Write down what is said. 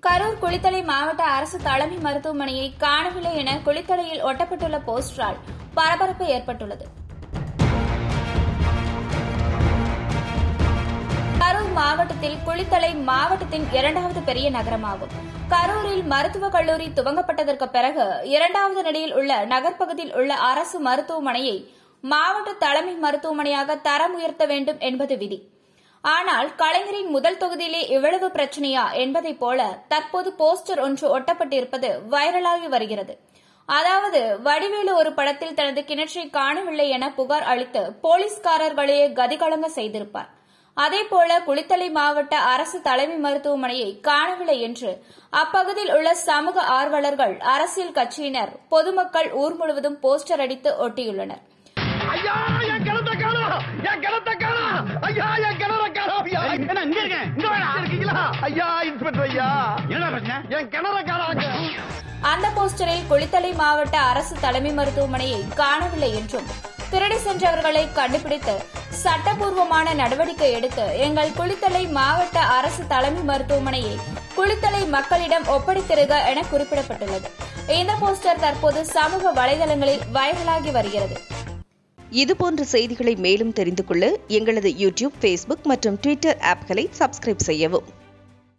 கரூர் குளித்தலை மாவட்ட அரசு தலைமை மருத்துவமனையை காணவில்லை என குளித்தலையில் ஒட்டப்பட்டுள்ள போஸ்டரால் பரபரப்பு ஏற்பட்டுள்ளது. கரூர் மாவட்டத்தில் குளித்தலை மாவட்டத்தின் 2வது பெரிய நகரமாகும். கரூரில் மருத்துவக் கல்லூரி துவங்கப்பட்டதற்கு பிறகு 2வது நிலையில் உள்ள நகர்ப்பகுதியில் உள்ள அரசு மருத்துவமனையை மாவட்ட தலைமை மருத்துவமனையாக தரம் உயர்த்த வேண்டும் என்பது விதி. ஆனால் கலைஞரின் முதல் தொகுதியிலே இவ்வளவு பிரச்சனையா என்பதைப் போல தற்போது போஸ்டர் ஒன்று ஒட்டப்பட்டிருப்பது வைரலாகி வருகிறது. அதாவது வடிவேலு ஒரு படத்தில் தனது கிணற்றை காணவில்லை என புகார் அளித்து போலீஸ்காரர்களையே கதிகலங்க செய்திருப்பார். அதேபோல குளித்தலை மாவட்ட அரசு தலைமை மருத்துவமனையை காணவில்லை என்று அப்பகுதியில் உள்ள சமூக ஆர்வலர்கள், அரசியல் கட்சியினர், பொதுமக்கள் ஊர் முழுவதும் போஸ்டர் அடித்து ஒட்டியுள்ளனர். அந்த போஸ்டரில் குளித்தலை மாவட்ட அரசு தலைமை மருத்துவமனையை காணவில்லை என்றும், திருடி சென்றவர்களை கண்டுபிடித்து சட்டப்பூர்வமான நடவடிக்கை எடுத்து எங்கள் குளித்தலை மாவட்ட அரசு தலைமை மருத்துவமனையை குளித்தலை மக்களிடம் ஒப்படைத்திருக என குறிப்பிடப்பட்டுள்ளது. இந்த போஸ்டர் தற்போது சமூக வலைதளங்களில் வைரலாகி வருகிறது. இதுபோன்ற செய்திகளை மேலும் தெரிந்து கொள்ள எங்களது யூடியூப், Facebook மற்றும் Twitter ஆப்களை சப்ஸ்கிரைப் செய்யவும்.